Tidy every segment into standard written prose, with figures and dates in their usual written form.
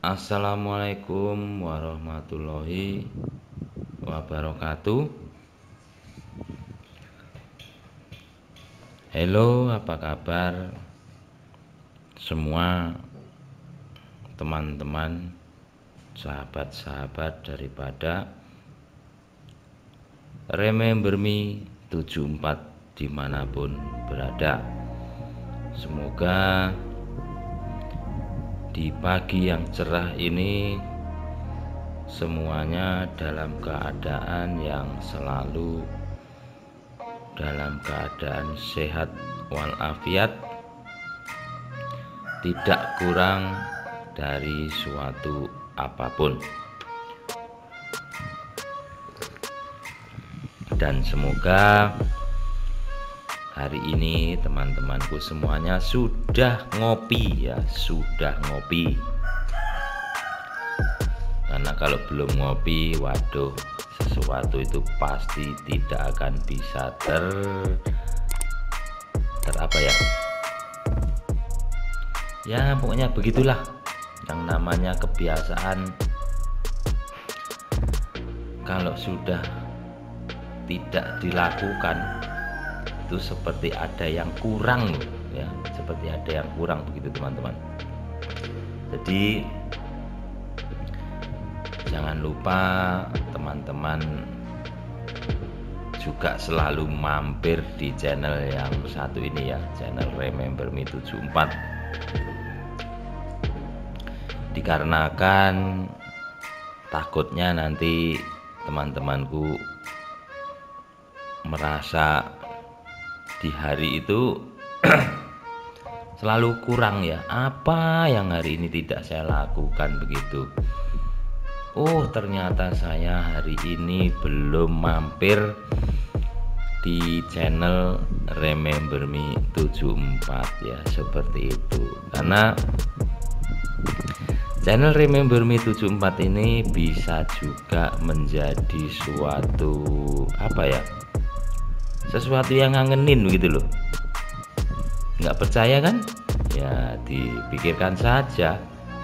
Assalamualaikum warahmatullahi wabarakatuh. Halo, apa kabar semua teman-teman, sahabat-sahabat daripada Remember Me 74 dimanapun berada. Semoga di pagi yang cerah ini semuanya dalam keadaan yang selalu dalam keadaan sehat walafiat, tidak kurang dari suatu apapun. Dan semoga hari ini teman-temanku semuanya sudah ngopi ya, sudah ngopi. Karena kalau belum ngopi, waduh, sesuatu itu pasti tidak akan bisa ter apa ya? Ya, pokoknya begitulah. Yang namanya kebiasaan kalau sudah tidak dilakukan itu seperti ada yang kurang ya, seperti ada yang kurang begitu teman-teman. Jadi jangan lupa teman-teman juga selalu mampir di channel yang satu ini ya, channel Remember Me 74. Dikarenakan takutnya nanti teman-temanku merasa di hari itu selalu kurang ya, apa yang hari ini tidak saya lakukan begitu. Oh, ternyata saya hari ini belum mampir di channel Remember Me 74 ya, seperti itu. Karena channel Remember Me 74 ini bisa juga menjadi suatu apa ya, sesuatu yang ngangenin gitu loh. Nggak percaya kan? Ya dipikirkan saja.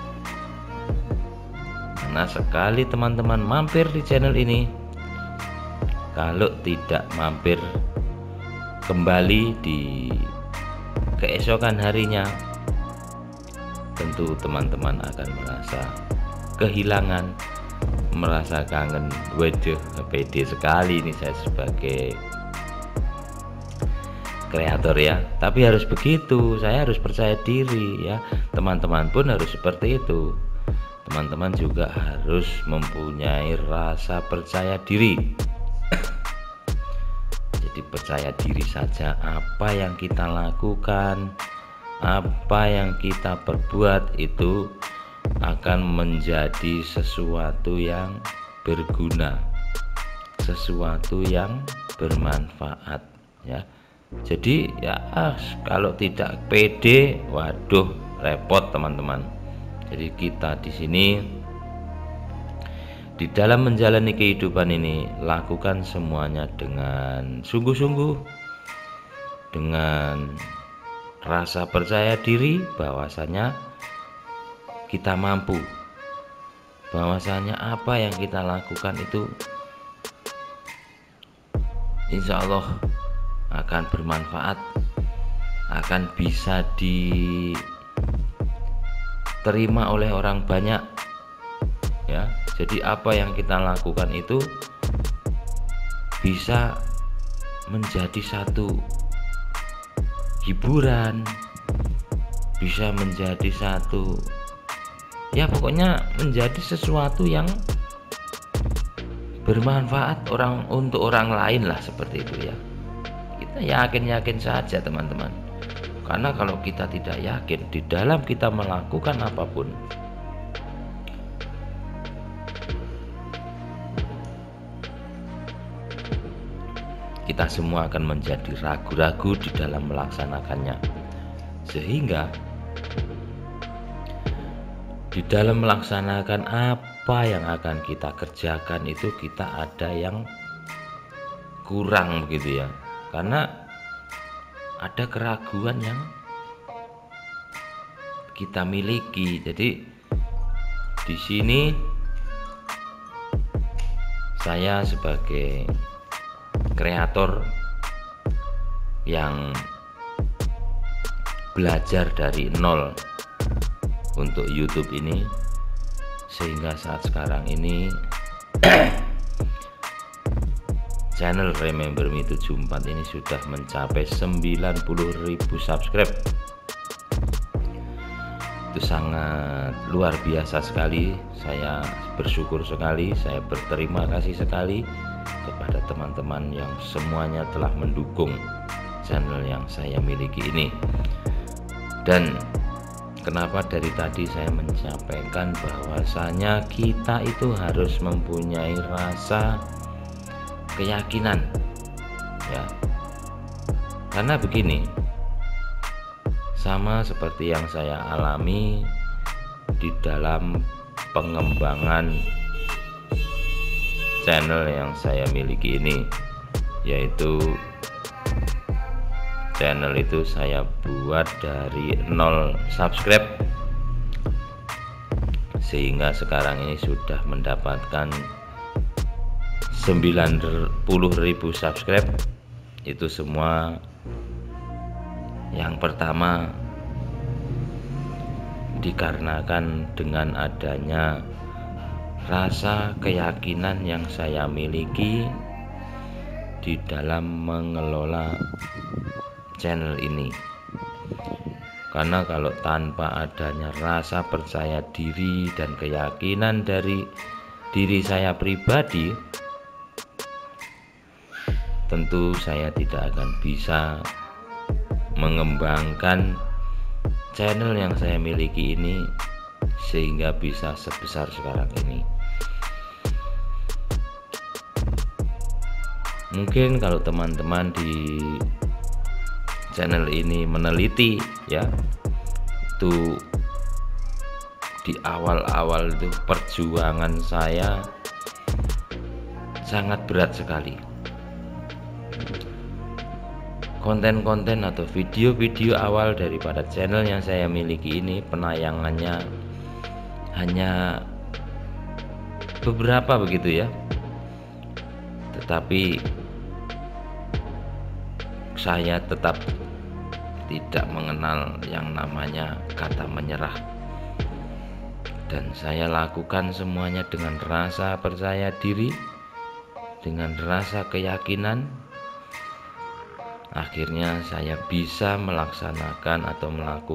Karena sekali teman-teman mampir di channel ini, kalau tidak mampir kembali di keesokan harinya, tentu teman-teman akan merasa kehilangan, merasa kangen. Waduh, pede sekali ini saya sebagai kreator ya, tapi harus begitu, saya harus percaya diri ya, teman-teman pun harus seperti itu. Teman-teman juga harus mempunyai rasa percaya diri. Jadi percaya diri saja, apa yang kita lakukan, apa yang kita perbuat itu akan menjadi sesuatu yang berguna, sesuatu yang bermanfaat ya. Jadi ya kalau tidak pede, waduh, repot teman-teman. Jadi kita di sini di dalam menjalani kehidupan ini lakukan semuanya dengan sungguh-sungguh, dengan rasa percaya diri bahwasanya kita mampu, bahwasanya apa yang kita lakukan itu insya Allah akan bermanfaat, akan bisa diterima oleh orang banyak ya. Jadi apa yang kita lakukan itu bisa menjadi satu hiburan, bisa menjadi satu ya, pokoknya menjadi sesuatu yang bermanfaat untuk orang lain lah, seperti itu ya. Kita yakin-yakin saja teman-teman, karena kalau kita tidak yakin di dalam kita melakukan apapun, kita semua akan menjadi ragu-ragu di dalam melaksanakannya. Sehingga di dalam melaksanakan apa yang akan kita kerjakan itu kita ada yang kurang begitu ya, karena ada keraguan yang kita miliki. Jadi Di sini saya sebagai kreator yang belajar dari nol untuk YouTube ini, sehingga saat sekarang ini channel Remember Me 74 ini sudah mencapai 90.000 subscribe. Itu sangat luar biasa sekali. Saya bersyukur sekali, saya berterima kasih sekali kepada teman-teman yang semuanya telah mendukung channel yang saya miliki ini. Dan kenapa dari tadi saya menyampaikan bahwasanya kita itu harus mempunyai rasa keyakinan, ya, karena begini, sama seperti yang saya alami di dalam pengembangan channel yang saya miliki ini, yaitu channel itu saya buat dari 0 subscribe, sehingga sekarang ini sudah mendapatkan 90.000 subscribe. Itu semua yang pertama dikarenakan dengan adanya rasa keyakinan yang saya miliki di dalam mengelola channel ini. Karena kalau tanpa adanya rasa percaya diri dan keyakinan dari diri saya pribadi, tentu saya tidak akan bisa mengembangkan channel yang saya miliki ini sehingga bisa sebesar sekarang ini. Mungkin kalau teman-teman di channel ini meneliti, ya, itu di awal-awal itu perjuangan saya sangat berat sekali. Konten-konten atau video-video awal daripada channel yang saya miliki ini penayangannya hanya beberapa begitu, ya, tetapi saya tetap tidak mengenal yang namanya kata menyerah, dan saya lakukan semuanya dengan rasa percaya diri, dengan rasa keyakinan. Akhirnya saya bisa melaksanakan atau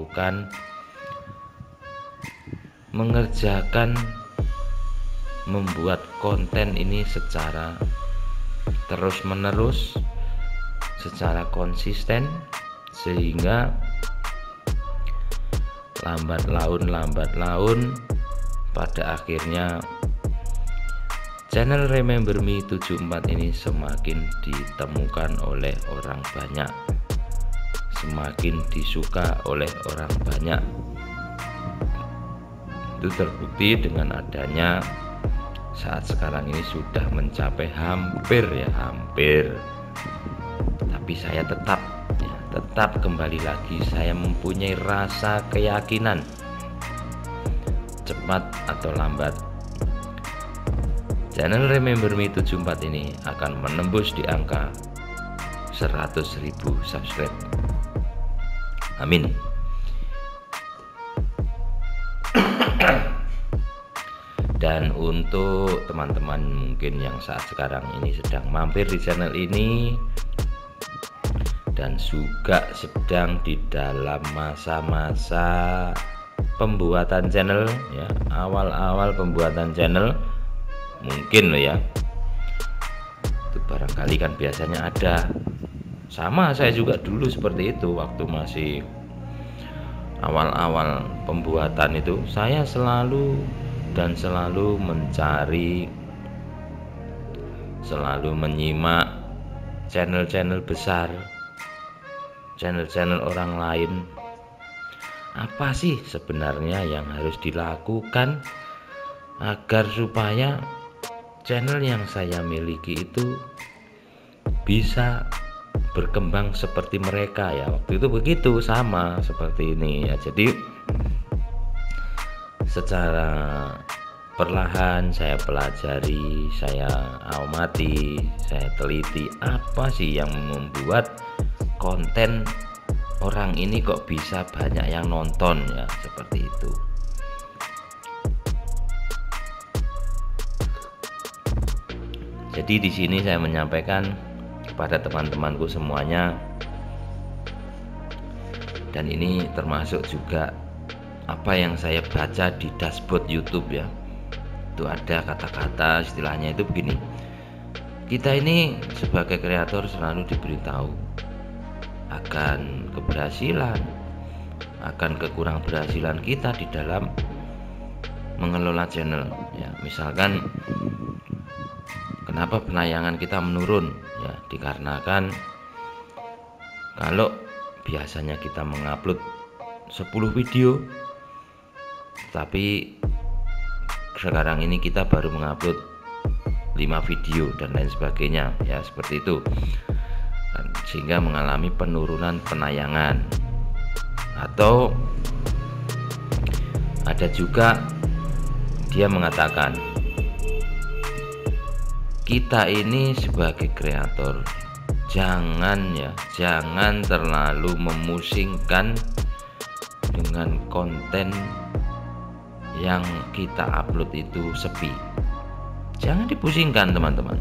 mengerjakan membuat konten ini secara terus-menerus, secara konsisten, sehingga lambat laun pada akhirnya channel Remember Me 74 ini semakin ditemukan oleh orang banyak, semakin disuka oleh orang banyak. Itu terbukti dengan adanya saat sekarang ini sudah mencapai hampir, tapi saya tetap kembali lagi, saya mempunyai rasa keyakinan cepat atau lambat channel Remember Me 74 ini akan menembus di angka 100.000 subscribe. Amin. Dan untuk teman-teman mungkin yang saat sekarang ini sedang mampir di channel ini dan juga sedang di dalam masa-masa pembuatan channel, ya, awal-awal pembuatan channel, mungkin loh, ya, itu barangkali kan biasanya ada, sama saya juga dulu seperti itu. Waktu masih awal-awal pembuatan itu saya selalu mencari, selalu menyimak channel-channel besar, channel-channel orang lain. Apa sih sebenarnya yang harus dilakukan agar supaya channel yang saya miliki itu bisa berkembang seperti mereka, ya. Waktu itu begitu, sama seperti ini, ya. Jadi secara perlahan saya pelajari, saya amati, saya teliti apa sih yang membuat konten orang ini kok bisa banyak yang nonton, ya seperti itu. Jadi di sini saya menyampaikan kepada teman-temanku semuanya, dan ini termasuk juga apa yang saya baca di dashboard YouTube ya. Itu ada kata-kata istilahnya itu begini. Kita ini sebagai kreator selalu diberitahu akan keberhasilan, akan kekurangberhasilan kita di dalam mengelola channel ya. Misalkan kenapa penayangan kita menurun ya, dikarenakan kalau biasanya kita mengupload 10 video, tapi sekarang ini kita baru mengupload 5 video dan lain sebagainya ya, seperti itu, sehingga mengalami penurunan penayangan. Atau ada juga dia mengatakan kita ini sebagai kreator jangan terlalu memusingkan dengan konten yang kita upload itu sepi. Jangan dipusingkan teman-teman.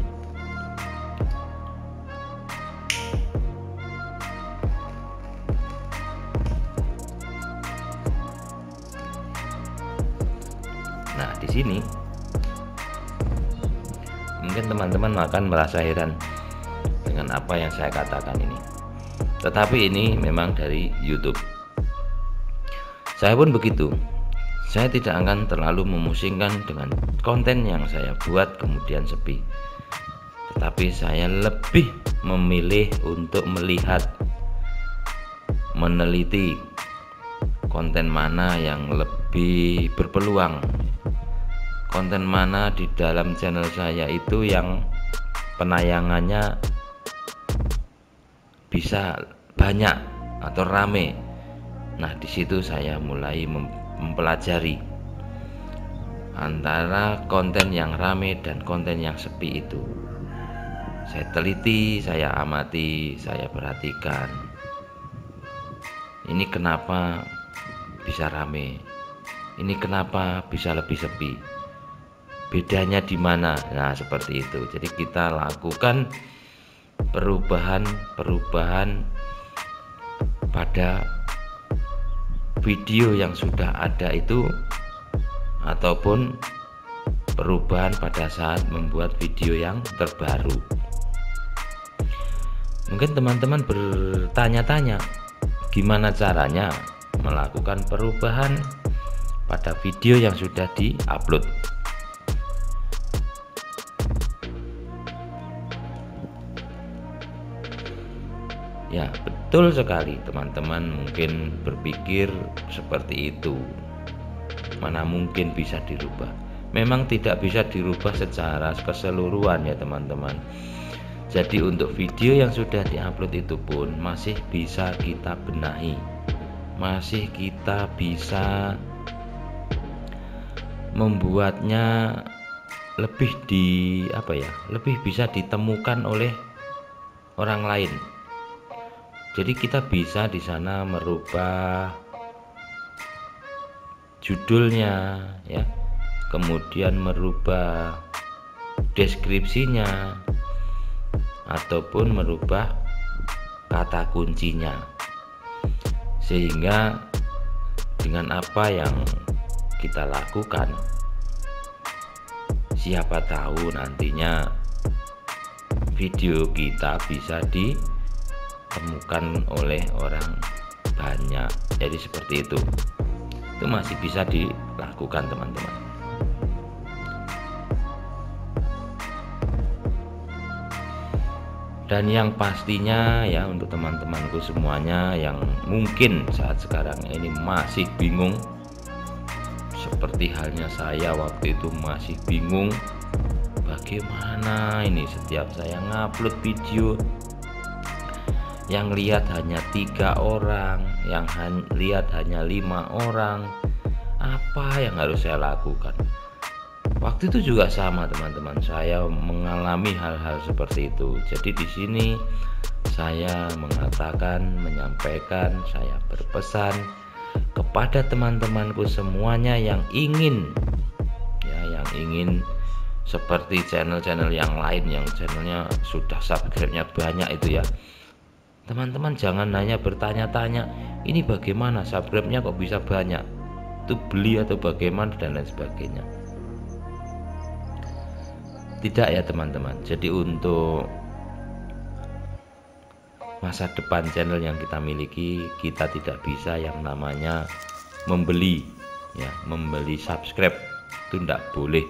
Nah, di sini mungkin teman-teman akan merasa heran dengan apa yang saya katakan ini. Tetapi ini memang dari YouTube. Saya pun begitu. Saya tidak akan terlalu memusingkan dengan konten yang saya buat kemudian sepi. Tetapi saya lebih memilih untuk melihat, meneliti konten mana yang lebih berpeluang, konten mana di dalam channel saya itu yang penayangannya bisa banyak atau rame. Nah, di situ saya mulai mempelajari antara konten yang rame dan konten yang sepi itu. Saya teliti, saya amati, saya perhatikan. Ini kenapa bisa rame? Ini kenapa bisa lebih sepi? Bedanya di mana? Nah, seperti itu. Jadi kita lakukan perubahan pada video yang sudah ada itu, ataupun perubahan pada saat membuat video yang terbaru. Mungkin teman-teman bertanya-tanya gimana caranya melakukan perubahan pada video yang sudah di-upload. Ya, betul sekali teman-teman mungkin berpikir seperti itu. Mana mungkin bisa dirubah? Memang tidak bisa dirubah secara keseluruhan ya teman-teman. Jadi untuk video yang sudah diupload itu pun masih bisa kita benahi, masih kita bisa membuatnya lebih lebih bisa ditemukan oleh orang lain. Jadi kita bisa di sana merubah judulnya ya, kemudian merubah deskripsinya, ataupun merubah kata kuncinya, sehingga dengan apa yang kita lakukan, siapa tahu nantinya video kita bisa ditemukan oleh orang banyak. Jadi seperti itu masih bisa dilakukan teman-teman. Dan yang pastinya ya, untuk teman-temanku semuanya yang mungkin saat sekarang ini masih bingung, seperti halnya saya waktu itu masih bingung bagaimana ini setiap saya ngupload video yang lihat hanya 3 orang, yang lihat hanya 5 orang, apa yang harus saya lakukan? Waktu itu juga sama teman-teman, saya mengalami hal-hal seperti itu. Jadi di sini saya mengatakan, menyampaikan, saya berpesan kepada teman-temanku semuanya yang ingin seperti channel-channel yang lain yang channelnya sudah subscribe-nya banyak itu ya. Teman-teman jangan hanya bertanya-tanya, ini bagaimana subscribe-nya kok bisa banyak, itu beli atau bagaimana dan lain sebagainya. Tidak ya teman-teman. Jadi untuk masa depan channel yang kita miliki, kita tidak bisa yang namanya membeli ya, membeli subscribe itu tidak boleh.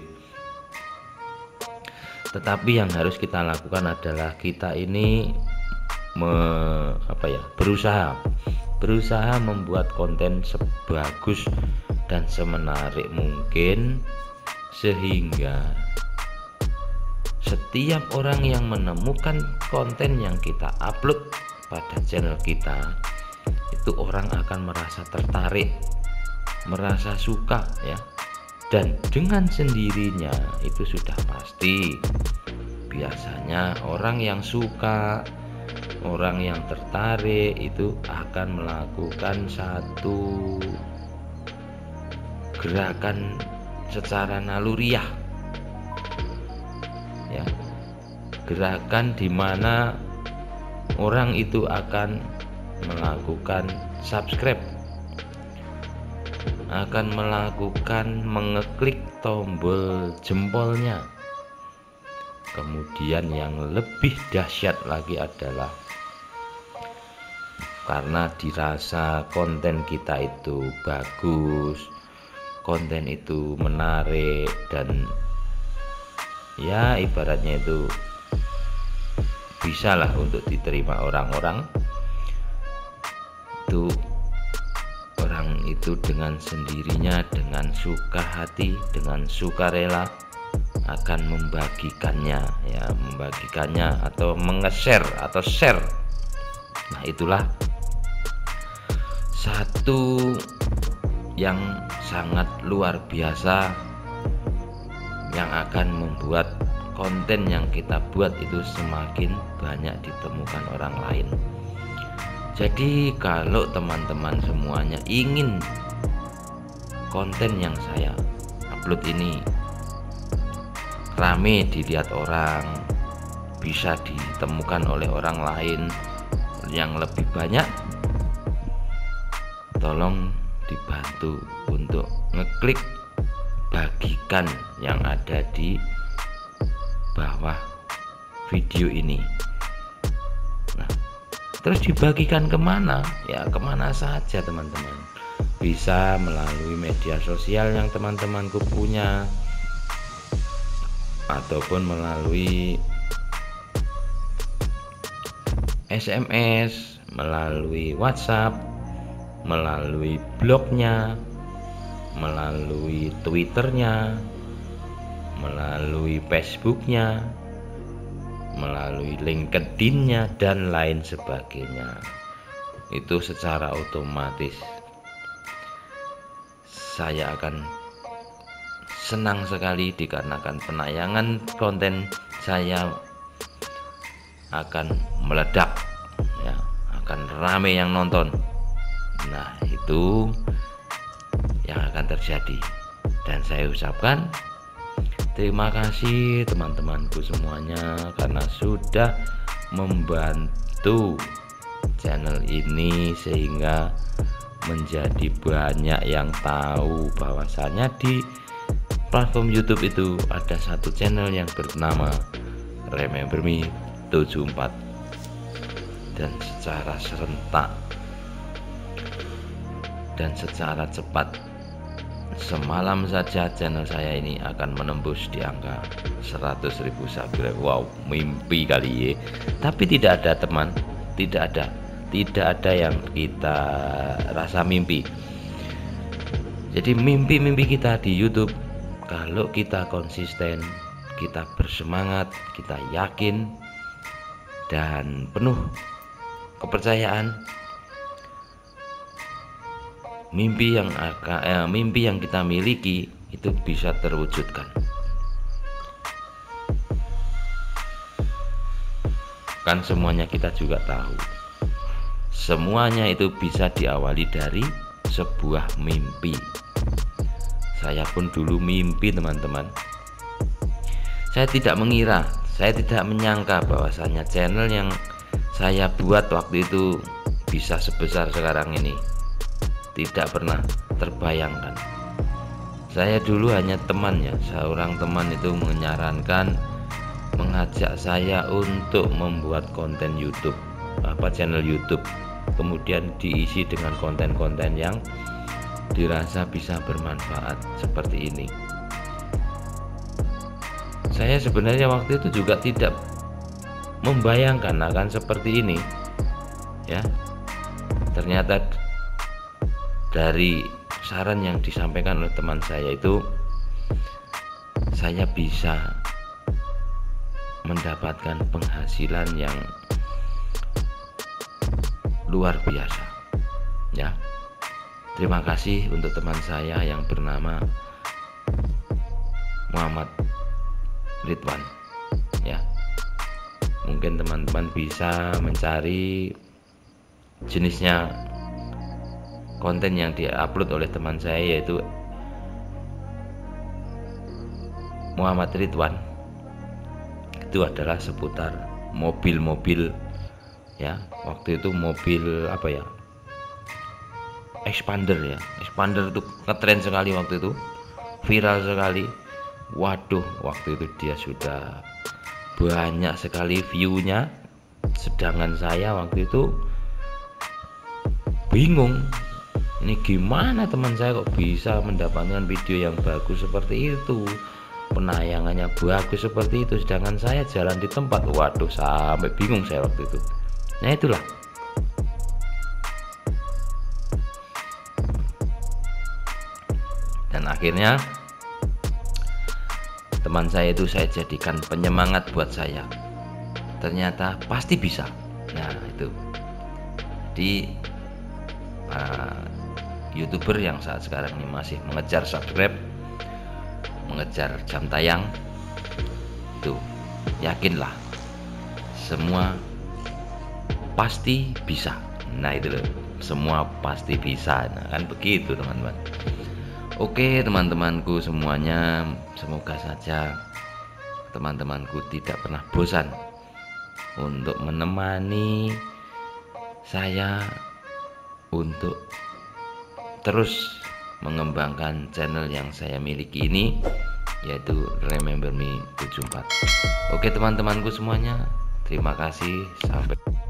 Tetapi yang harus kita lakukan adalah kita ini berusaha membuat konten sebagus dan semenarik mungkin, sehingga setiap orang yang menemukan konten yang kita upload pada channel kita, itu orang akan merasa tertarik, merasa suka ya. Dan dengan sendirinya itu sudah pasti, biasanya orang yang suka, orang yang tertarik itu akan melakukan satu gerakan secara naluriah ya, gerakan dimana orang itu akan melakukan subscribe, akan melakukan mengeklik tombol jempolnya. Kemudian yang lebih dahsyat lagi adalah karena dirasa konten kita itu bagus, konten itu menarik, dan ya ibaratnya itu bisalah untuk diterima orang-orang, itu orang itu dengan sendirinya, dengan suka hati, dengan sukarela akan membagikannya atau share. Nah, itulah satu yang sangat luar biasa yang akan membuat konten yang kita buat itu semakin banyak ditemukan orang lain. Jadi kalau teman-teman semuanya ingin konten yang saya upload ini rame dilihat orang, bisa ditemukan oleh orang lain yang lebih banyak, tolong dibantu untuk ngeklik bagikan yang ada di bawah video ini. Nah, terus dibagikan kemana? Ya kemana saja teman-teman. Bisa melalui media sosial yang teman-temanku punya, ataupun melalui SMS, melalui WhatsApp, melalui blognya, melalui Twitternya, melalui Facebooknya, melalui LinkedIn-nya, dan lain sebagainya. Itu secara otomatis saya akan senang sekali dikarenakan penayangan konten saya akan meledak ya, akan rame yang nonton. Nah, itu yang akan terjadi, dan saya ucapkan terima kasih teman-temanku semuanya karena sudah membantu channel ini sehingga menjadi banyak yang tahu bahwasanya di platform YouTube itu ada satu channel yang bernama Remember Me 74, dan secara serentak dan secara cepat semalam saja channel saya ini akan menembus di angka 100.000 subscriber. Wow, mimpi kali ya. Tapi tidak ada teman, tidak ada yang kita rasa mimpi. Jadi mimpi-mimpi kita di YouTube, kalau kita konsisten, kita bersemangat, kita yakin dan penuh kepercayaan, mimpi yang kita miliki itu bisa terwujudkan. Kan semuanya kita juga tahu, semuanya itu bisa diawali dari sebuah mimpi. Saya pun dulu mimpi, teman-teman. Saya tidak mengira, saya tidak menyangka bahwasanya channel yang saya buat waktu itu bisa sebesar sekarang ini. Tidak pernah terbayangkan. Saya dulu hanya temannya, seorang teman itu menyarankan, mengajak saya untuk membuat konten YouTube, channel YouTube, kemudian diisi dengan konten-konten yang dirasa bisa bermanfaat seperti ini. Saya sebenarnya waktu itu juga tidak membayangkan akan seperti ini, ya. Ternyata dari saran yang disampaikan oleh teman saya itu, saya bisa mendapatkan penghasilan yang luar biasa, ya. Terima kasih untuk teman saya yang bernama Muhammad Ridwan, ya. Mungkin teman-teman bisa mencari jenisnya konten yang diupload oleh teman saya, yaitu Muhammad Ridwan. Itu adalah seputar mobil-mobil, ya. Waktu itu mobil expander, ya. Expander itu ngetren sekali waktu itu, viral sekali. Waduh, waktu itu dia sudah banyak sekali view-nya, sedangkan saya waktu itu bingung, ini gimana teman saya kok bisa mendapatkan video yang bagus seperti itu, penayangannya bagus seperti itu, sedangkan saya jalan di tempat. Waduh, sampai bingung saya waktu itu. Nah, itulah dan akhirnya teman saya itu saya jadikan penyemangat buat saya. Ternyata pasti bisa. Nah, itu. Jadi YouTuber yang saat sekarang ini masih mengejar subscribe, mengejar jam tayang, itu yakinlah semua pasti bisa. Nah, itu loh, semua pasti bisa. Nah, kan begitu, teman-teman. Oke, teman-temanku semuanya, semoga saja teman-temanku tidak pernah bosan untuk menemani saya untuk terus mengembangkan channel yang saya miliki ini, yaitu Remember Me 74. Oke, teman-temanku semuanya, terima kasih, sampai